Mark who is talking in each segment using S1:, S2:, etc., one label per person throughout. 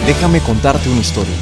S1: Déjame contarte una historia.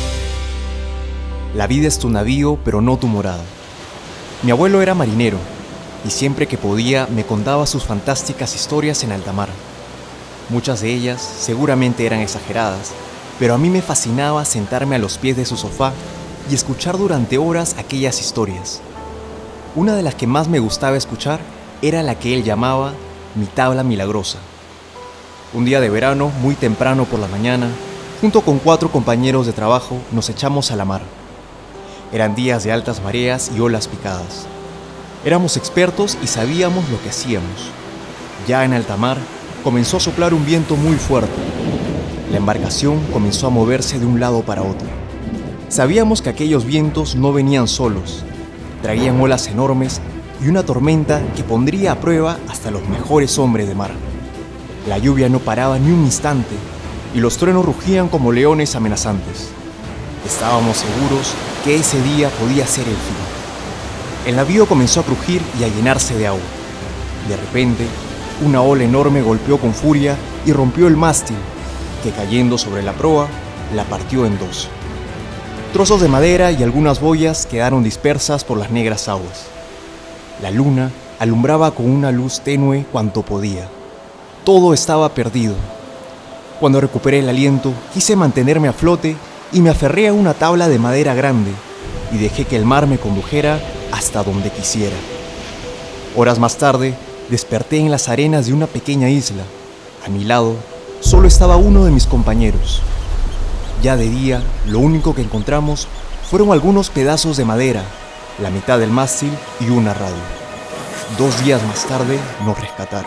S1: La vida es tu navío, pero no tu morada. Mi abuelo era marinero y siempre que podía me contaba sus fantásticas historias en alta mar. Muchas de ellas seguramente eran exageradas, pero a mí me fascinaba sentarme a los pies de su sofá y escuchar durante horas aquellas historias. Una de las que más me gustaba escuchar era la que él llamaba mi tabla milagrosa. Un día de verano, muy temprano por la mañana, junto con 4 compañeros de trabajo, nos echamos a la mar. Eran días de altas mareas y olas picadas. Éramos expertos y sabíamos lo que hacíamos. Ya en alta mar, comenzó a soplar un viento muy fuerte. La embarcación comenzó a moverse de un lado para otro. Sabíamos que aquellos vientos no venían solos. Traían olas enormes y una tormenta que pondría a prueba hasta los mejores hombres de mar. La lluvia no paraba ni un instante y los truenos rugían como leones amenazantes. Estábamos seguros que ese día podía ser el fin. El navío comenzó a crujir y a llenarse de agua. De repente, una ola enorme golpeó con furia y rompió el mástil, que cayendo sobre la proa, la partió en 2. Trozos de madera y algunas boyas quedaron dispersas por las negras aguas. La luna alumbraba con una luz tenue cuanto podía. Todo estaba perdido. Cuando recuperé el aliento, quise mantenerme a flote y me aferré a una tabla de madera grande y dejé que el mar me condujera hasta donde quisiera. Horas más tarde, desperté en las arenas de una pequeña isla. A mi lado, solo estaba uno de mis compañeros. Ya de día, lo único que encontramos fueron algunos pedazos de madera, la mitad del mástil y una radio. 2 días más tarde, nos rescataron.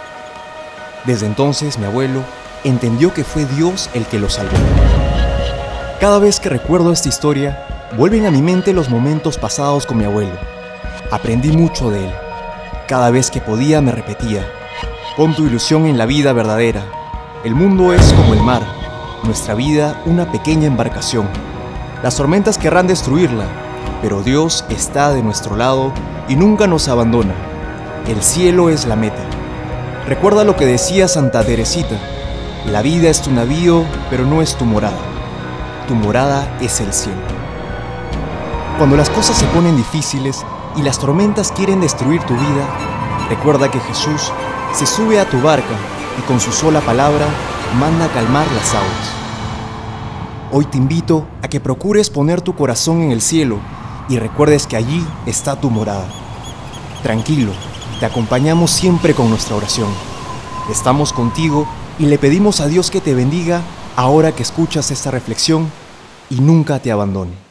S1: Desde entonces, mi abuelo entendió que fue Dios el que lo salvó. Cada vez que recuerdo esta historia, vuelven a mi mente los momentos pasados con mi abuelo. Aprendí mucho de él. Cada vez que podía me repetía: pon tu ilusión en la vida verdadera. El mundo es como el mar, nuestra vida una pequeña embarcación. Las tormentas querrán destruirla, pero Dios está de nuestro lado y nunca nos abandona. El cielo es la meta. Recuerda lo que decía Santa Teresita: la vida es tu navío, pero no es tu morada. Tu morada es el cielo. Cuando las cosas se ponen difíciles y las tormentas quieren destruir tu vida, recuerda que Jesús se sube a tu barca y con su sola palabra manda a calmar las aguas. Hoy te invito a que procures poner tu corazón en el cielo y recuerdes que allí está tu morada. Tranquilo, te acompañamos siempre con nuestra oración. Estamos contigo y le pedimos a Dios que te bendiga ahora que escuchas esta reflexión y nunca te abandone.